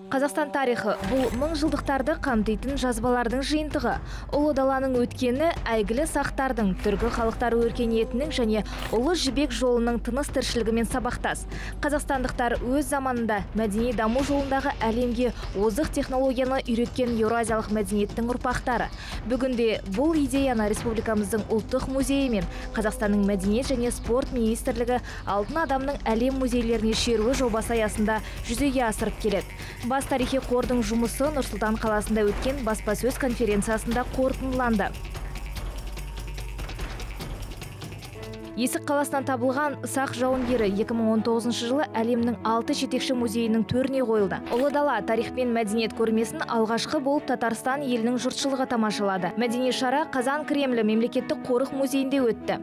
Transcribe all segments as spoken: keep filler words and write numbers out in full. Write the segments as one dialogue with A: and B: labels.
A: Қазақстан тарихы бұл мың жылдықтарды қамтитын жазбалардың жиынтығы. Ұлы даланың өткені әйгілі сақтардың, түркі халықтары өркениетінің және ұлы жібек жолының тыныс тіршілігімен сабақтас. Қазақстандықтар өз заманында мәдени даму жолындағы әлемге озық технологияны үйреткен еуразиялық мәдениеттің ұрпақтары. Бүгінде бұл идеяны республикамыздың ұлттық музейі мен Қазақстанның мәдениет және спорт министрлігі алтын адамның әлем музейлеріне шеруі жобасы аясында жүзеге асырып келеді. Бас тарихи қордың жұмысы Нұр-Сұлтан қаласында өткен баспасөз конференциясында қорытындыланды. Есік қаласынан табылған сақ жауынгері екі мың он тоғызыншы жылы әлемнің алты жетекші музейінің төріне қойылды. Ұлы дала тарих пен мәдениет көрмесін алғашқы болып Татарстан елінің жұртшылығы тамашалады. Мәдени шара Қазан Кремлі мемлекеттік қорық музейінде өтті.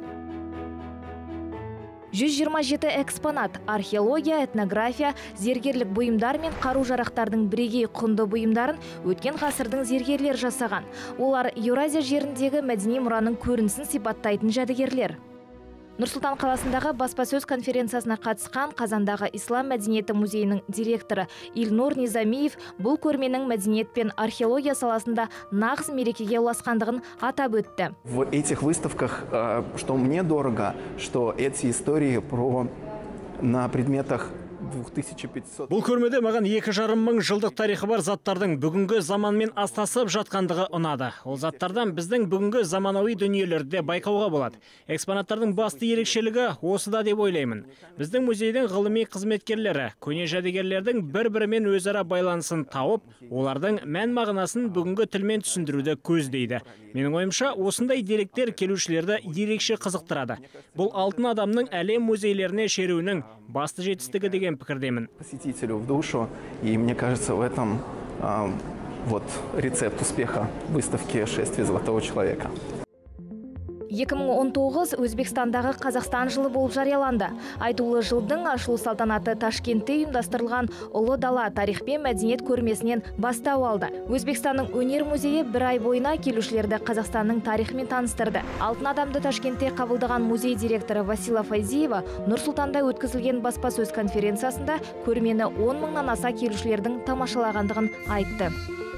A: жүз жиырма жеті экспонат, археология, этнография, зергерлік бұйымдар мен қару-жарақтардың бірегей құнды бұйымдарын өткен ғасырдың зергерлер жасаған. Олар Еуразия жеріндегі мәдени мұраның көрінісін сипаттайтын жәдігерлер. Нұр-Сұлтан қаласындағы баспасөз конференциясына қатысқан Қазандағы Ислам мәдениеті музейінің директоры Илнур Низамиев бұл көрменің мәдениет пен археология саласында нағыз мерекеге ұласқандығын атап өтті.
B: В этих выставках, что мне дорого, что эти истории про на предметах двух тысяч пятисот.
C: Бұл көрмеде маған екі жарым мың жылдық тарихы бар заттардың бүгінгі заманмен астасып жатқандығы ұнады. Ол заттардан біздің бүгінгі заманауи дүниелерді байқауға болады. Экспонаттардың басты ерекшелігі осыда деп ойлаймын. Біздің музейдің ғылыми қызметкерлері көне жәдігерлердің бір-бірімен өзара байланысын тауып, олардың мән мағынасын бүгінгі тілмен түсіндіруді көздейді. Менің ойымша, осындай деректер келушілерді ерекше қызықтырады. Бұл алтын адамның әлем музейлеріне шеруінің басты жетістігі деген пікірдемін.
B: Посетителю в душу, и мне кажется, в этом а, вот рецепт успеха выставки «Шествие золотого человека».
A: екі мың он тоғыз Өзбекстандағы Қазақстан жылы болып жарияланды. Айтулы жылдың ашылу салтанаты Ташкентте ұйымдастырылған Ұлы дала тарих пен мәдениет көрмесінен бастау алды. Өзбекстанның өнер музейі бір ай бойына келушілерді Қазақстанның тарихымен таныстырды. Алтын адамды Ташкентте қабылдаған музей директоры Васила Файзиева Нұр-Сұлтанда өткізілген баспасөз конференциясында көрмені он мыңнан аса келушілердің тамашалағандығын айтты.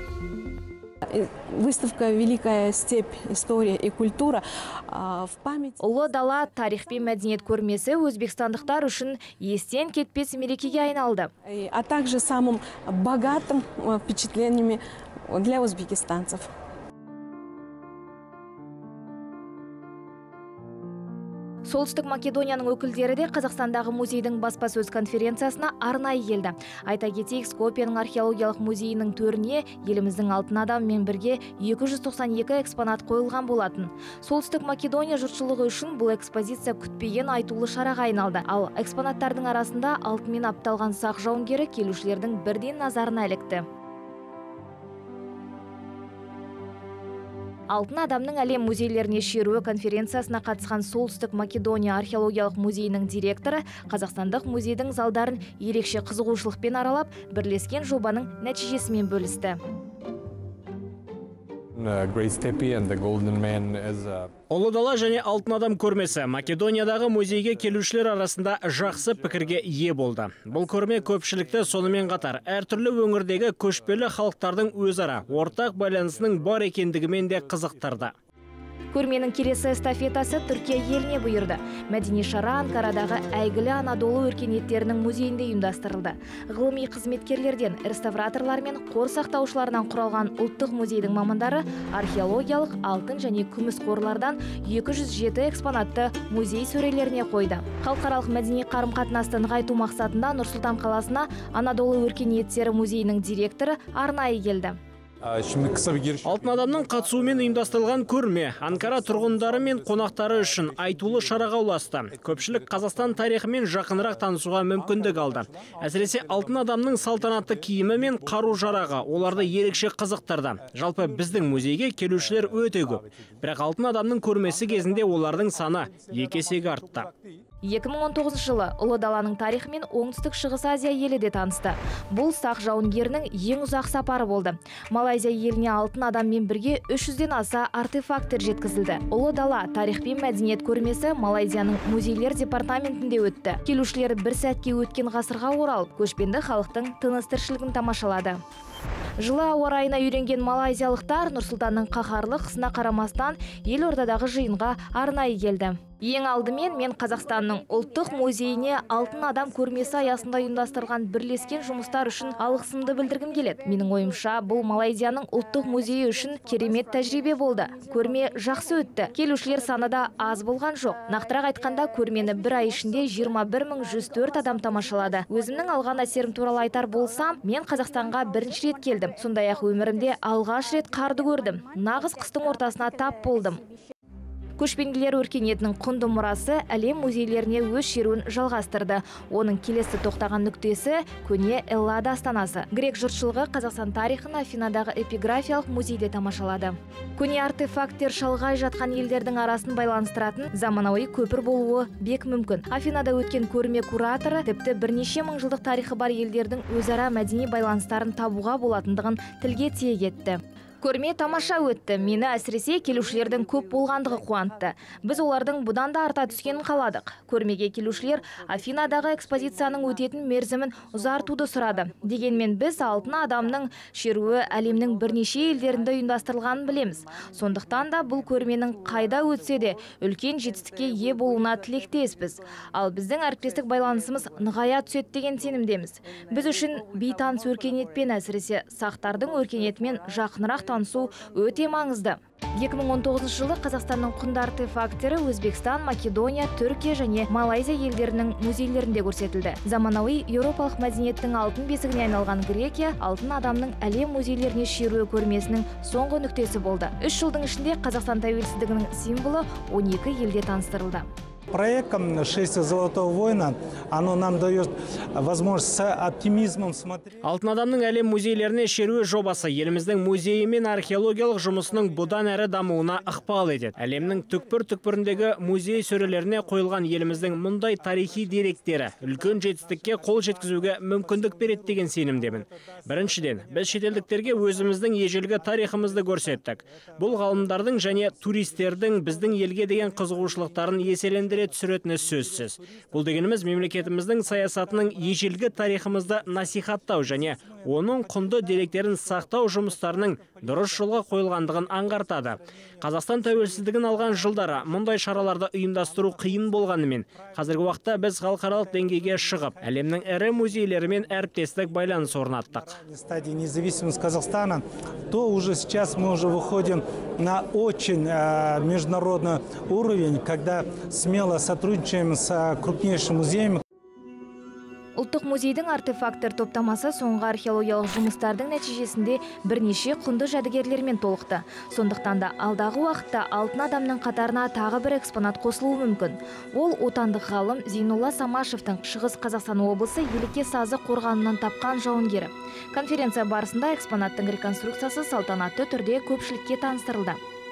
D: Выставка «Великая степь. История и культура» в память.
A: Ұлы дала тарих пен мәдениет көрмесі өзбекстандықтар үшін естен кетпес мерекеге айналды.
D: А также самым богатым впечатлениями для узбекистанцев.
A: Солтүстік Македонияның өкілдері де Қазақстандағы музейдің баспасөз конференциясына арнайы келді. Айта кетейік, Скопияның археологиялық музейінің төріне еліміздің алтын адаммен бірге екі жүз тоқсан екі экспонат қойылған болатын. Солтүстік Македония жұртшылығы үшін бұл экспозиция күтпеген айтулы шараға айналды. Ал экспонаттардың арасында алтынмен апталған сақ жауынгері келушілердің бірден назарына ілікті. Алтын адамның әлем музейлеріне шеруі конференциясына қатысқан Солтүстік Македония археологиялық музейінің директоры Қазақстандық музейдің залдарын ерекше қызығушылықпен аралап, бірлескен жобаның нәтижесімен бөлісті.
C: Ұлы дала және алтын адам көрмесі Македониядағы музейге келушілер арасында жақсы пікірге ие болды. Бұл көрме көпшілікті сонымен қатар әртүрлі өңірдегі көшпелі халықтардың өзара ортақ байланысының бар екендігімен де қызықтырды.
A: Көрменің келесі эстафетасы Түркия еліне бұйырды. Мәдени шара Анкарадағы әйгілі Анадолу өркениеттерінің музейінде ұйымдастырылды. Ғылыми қызметкерлерден, реставраторлар мен қор сақтаушылардан құралған ұлттық музейдің мамандары археологиялық алтын және күміс қорлардан екі жүз жеті экспонатты музей сөрелеріне қойды. Халықаралық мәдени қарым-қатынасты нығайту мақсатында Нұр-Сұлтан қаласына Анадолу өркениеттері музейінің директоры арнайы келді.
C: Алтын адамның қатысуымен ұйымдастырылған көрме Анкара тұрғындары мен қонақтары үшін айтулы шараға ұласты. Көпшілік Қазақстан тарихымен жақынырақ танысуға мүмкіндік алды. Әсіресе алтын адамның салтанатты киімі мен қару-жарағы оларды ерекше қызықтырды. Жалпы біздің музейге келушілер өте көп. Бірақ алтын адамның көрмесі кезінде олардың саны екі есеге артты.
A: екі мың он тоғызыншы жылы Ұлы Даланың тарихымен Оңтүстік Шығыс Азия елі де танысты. Бұл сақ жауынгерінің ең ұзақ сапары болды. Малайзия еліне алтын адаммен бірге үш жүзден аса артефактер жеткізілді. Ұлы Дала тарих пен мәдениет көрмесі Малайзияның музейлер департаментінде өтті. Келушілер бір сәтке өткен ғасырға оралып, көшпенді халықтың тыныс-тіршілігін тамашалады. Жылы ауа райына үйренген малайзиялықтар Нұрсұлтанның қаһарлы қысына қарамастан елордадағы жиынға арнайы келді. Ең алдымен мен Қазақстанның ұлттық музейіне алтын адам көрмесі аясында ұйымдастырылған бірлескен жұмыстар үшін алғысымды білдіргім келеді. Менің ойымша, бұл Малайзияның ұлттық музейі үшін керемет тәжірибе болды. Көрме жақсы өтті. Келушілер саны да аз болған жоқ. Нақтырақ айтқанда, көрмені бір ай ішінде жиырма бір мың жүз төрт адам тамашалады. Өзімнің алған әсерім туралы айтар болсам, мен Қазақстанға бірінші рет келдім. Сондай-ақ өмірімде алғаш рет қарды көрдім. Нағыз қыстың ортасына тап болдым. Көшпенділер өркениетінің құнды мұрасы әлем музейлеріне өз шеруін жалғастырды. Оның келесі тоқтаған нүктесі көне Эллада астанасы. Грек жұртшылығы Қазақстан тарихын Афинадағы эпиграфиялық музейде тамашалады. Көне артефактер шалғай жатқан елдердің арасын байланыстыратын заманауи көпір болуы бек мүмкін. Афинада өткен көрме кураторы тіпті бірнеше мың жылдық тарихы бар елдердің өзара мәдени байланыстарын табуға болатындығын тілге тиек етті. Көрме тамаша өтті. Мені әсіресе келушілердің көп болғандығы қуантты. Біз олардың бұдан да арта түскенін қаладық. Көрмеге келушілер Афинадағы экспозицияның өтетін мерзімін ұзартуды сұрады. Дегенмен біз алтын адамның шеруі әлемнің бірнеше елдерінде ұйымдастырылғанын білеміз. Сондықтан да бұл көрменің қайда өтсе де үлкен жетістікке ие болуына тілектеспіз. Ал біздің әріптестік байланысымыз нығая түседі деген сенімдеміз. Біз үшін бейтаныс өркениетпен, әсіресе сақтардың өркениетімен жақынырақ танысу өте маңызды. екі мың он тоғызыншы жылы Қазақстанның құнды артефактері Өзбекстан, Македония, Түркия және Малайзия елдерінің музейлерінде көрсетілді. Заманауи еуропалық мәдениеттің алтын бесігіне айналған Грекия алтын адамның әлем музейлеріне шеруі көрмесінің соңғы нүктесі болды. Үш жылдың ішінде Қазақстан тәуелсіздігінің символы он екі елде таныстырылды.
E: Проектом «Шествие Золотого воина» оно нам дает возможность с оптимизмом смотреть.
C: Алтын адамның әлем музейлеріне шеруі жобасы еліміздің музейі мен археологиялық жұмысының бұдан әрі дамуына ықпал етеді. Әлемнің түкпір-түкпіріндегі музей сөрелеріне қойылған еліміздің мұндай тарихи деректері үлкен жетістікке қол жеткізуге мүмкіндік береді деген сенімдемін. Біріншіден, біз шетелдіктерге өзіміздің ежелгі тарихымызды көрсеттік. Бұл ғалымдардың және туристердің біздің елге деген қызығушылықтарын еселендіреді түсіретіні сөзсіз. Бұл дегеніміз мемлекетіміздің саясатының ежелгі тарихымызды насихаттау және оның құнды деректерін сақтау жұмыстарының дұрыс жолға қойылғандығын аңғартады. Қазақстан тәуелсіздігін алған жылдары мұндай шараларды ұйымдастыру қиын болғанымен, қазіргі уақытта біз халықаралық деңгейге шығып, әлемнің ірі музейлерімен әріптестік байланыс орнаттық.
E: Стадии независимости Казахстана, то уже сейчас мы уже выходим на очень международный уровень, когда смело сотрудничаем с крупнейшими музеями.
A: Ұлттық музейдің артефактер топтамасы соңғы археологиялық жұмыстардың нәтижесінде бірнеше құнды жәдігерлермен толықты. Сондықтан да алдағы уақытта алтын адамның қатарына тағы бір экспонат қосылуы мүмкін. Ол отандық ғалым Зейнолла Самашевтың Шығыс Қазақстан облысы Еліке сазы қорғанынан тапқан жауынгері. Конференция барысында экспонаттың реконструкциясы салтанатты түрде көпшілікке таныстырылды.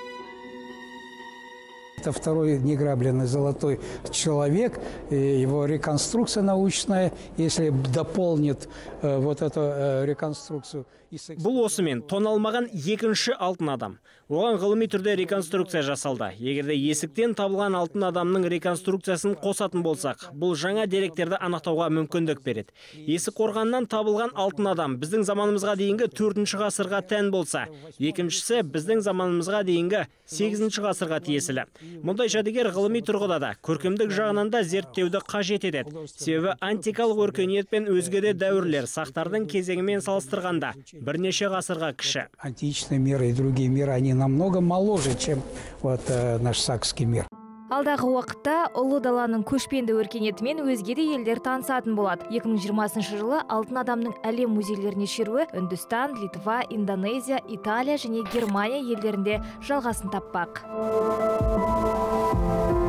F: Это второй неграбленный золотой человек, его реконструкция научная, если дополнит э, вот эту э, реконструкцию.
C: Бұл осымен тоналмаған екінші алтын адам. Оған ғылыми түрде реконструкция жасалды. Егерде есіктен табылған алтын адамның реконструкциясын қосатын болсақ, бұл жаңа деректерді анықтауға мүмкіндік береді. Есік қорғаннан табылған алтын адам біздің заманымызға дейінгі төртінші ғасырға тән болса, екіншісі біздің заманымызға дейінгі сегізінші ғасырға тиесілі. Мұндай жәдігер ғылыми тұрғыда да, көркемдік жағынан да зерттеуді қажет етеді. Себебі антикалық өркениет пен өзге де дәуірлер сақтардың кезеңімен салыстырғанда бірнеше ғасырға кіші.
F: Античный мир и другие миры, они намного моложе, чем вот э, наш сакский мир.
A: Алдағы уақытта Ұлы Даланың көшпенді өркениетімен өзге де елдер танысатын болады. екі мың жиырмасыншы жылы алтын адамның әлем музейлеріне шеруі Үндістан, Литва, Индонезия, Италия және Германия елдерінде жалғасын таппақ.